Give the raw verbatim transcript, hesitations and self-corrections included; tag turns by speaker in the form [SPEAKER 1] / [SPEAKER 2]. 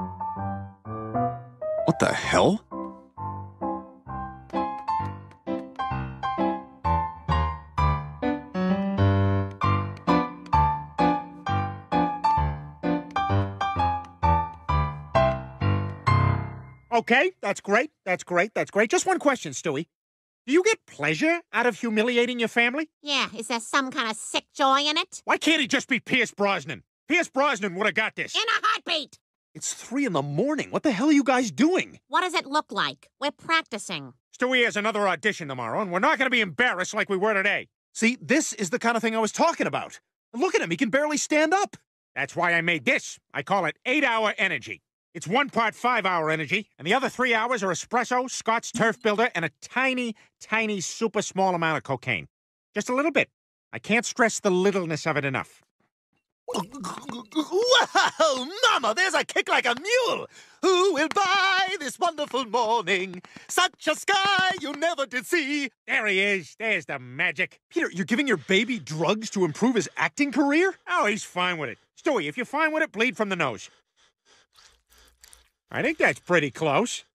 [SPEAKER 1] What the hell?
[SPEAKER 2] Okay, that's great. That's great. That's great. Just one question, Stewie. Do you get pleasure out of humiliating your family?
[SPEAKER 3] Yeah, is there some kind of sick joy in it?
[SPEAKER 2] Why can't he just be Pierce Brosnan? Pierce Brosnan would have got this.
[SPEAKER 3] In a heartbeat!
[SPEAKER 1] It's three in the morning. What the hell are you guys doing?
[SPEAKER 3] What does it look like? We're practicing.
[SPEAKER 2] Stewie has another audition tomorrow, and we're not going to be embarrassed like we were today.
[SPEAKER 1] See, this is the kind of thing I was talking about. Look at him. He can barely stand up.
[SPEAKER 2] That's why I made this. I call it eight-hour energy. It's one part five-hour energy, and the other three hours are espresso, Scott's Turf Builder, and a tiny, tiny, super small amount of cocaine. Just a little bit. I can't stress the littleness of it enough.
[SPEAKER 4] Wow, Mama, there's a kick like a mule. Who will buy this wonderful morning? Such a sky you never did see.
[SPEAKER 2] There he is. There's the magic.
[SPEAKER 1] Peter, you're giving your baby drugs to improve his acting career?
[SPEAKER 2] Oh, he's fine with it. Stewie, if you're fine with it, bleed from the nose. I think that's pretty close.